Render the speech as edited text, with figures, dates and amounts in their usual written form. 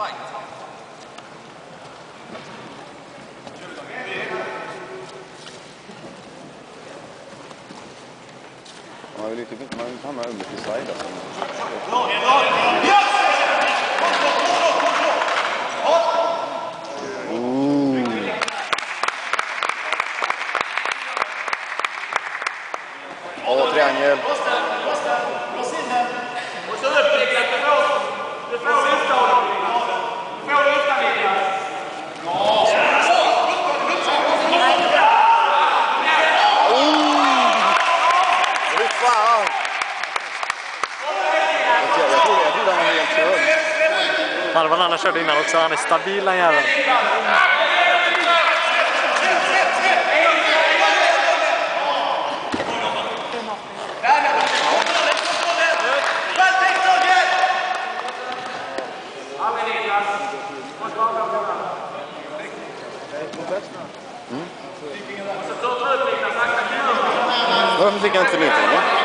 Man vill inte hamna under till side. Triangel. Halvan han körde innan också, han är stabil den jäveln. Varför fick jag inte minuter?